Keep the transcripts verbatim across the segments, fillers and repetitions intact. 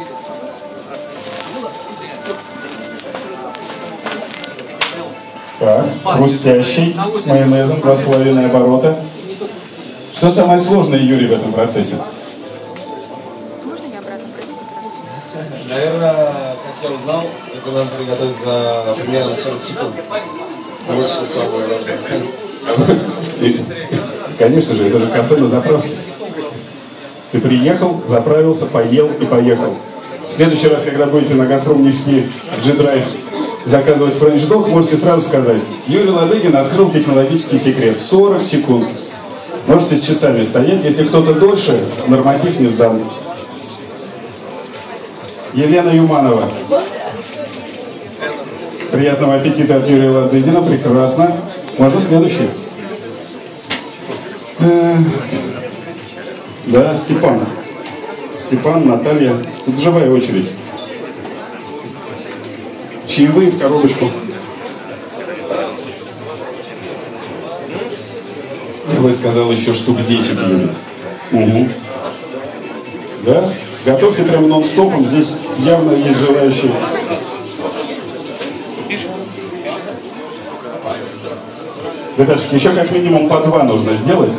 Так, хрустящий, с майонезом, два с половиной оборота. Что самое сложное, Юрий, в этом процессе? Наверное, как я узнал, это надо приготовить за примерно сорок секунд. Вот что самое важное. Конечно же, это же кафе на заправке. Ты приехал, заправился, поел и поехал. В следующий раз, когда будете на Газпром нефти в G-Drive заказывать френч-дог, можете сразу сказать: Юрий Ладыгин открыл технологический секрет. сорок секунд. Можете с часами стоять. Если кто-то дольше, норматив не сдан. Елена Юманова. Приятного аппетита от Юрия Ладыгина. Прекрасно. Можно следующий. Да, Степан. Степан, Наталья. Тут живая очередь. Чаевые в коробочку. Вы сказал еще штук десять, Юрий. Угу. Да? Готовьте прям нон-стопом. Здесь явно есть желающие. Ребятушки, еще как минимум по два нужно сделать.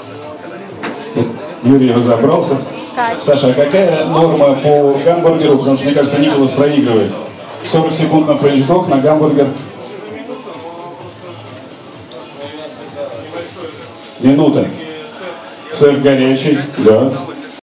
Юрий разобрался. Саша, а какая норма по гамбургеру? Потому что, мне кажется, Николас проигрывает. сорок секунд на френч-дог, на гамбургер. Минута. Сыр горячий, да.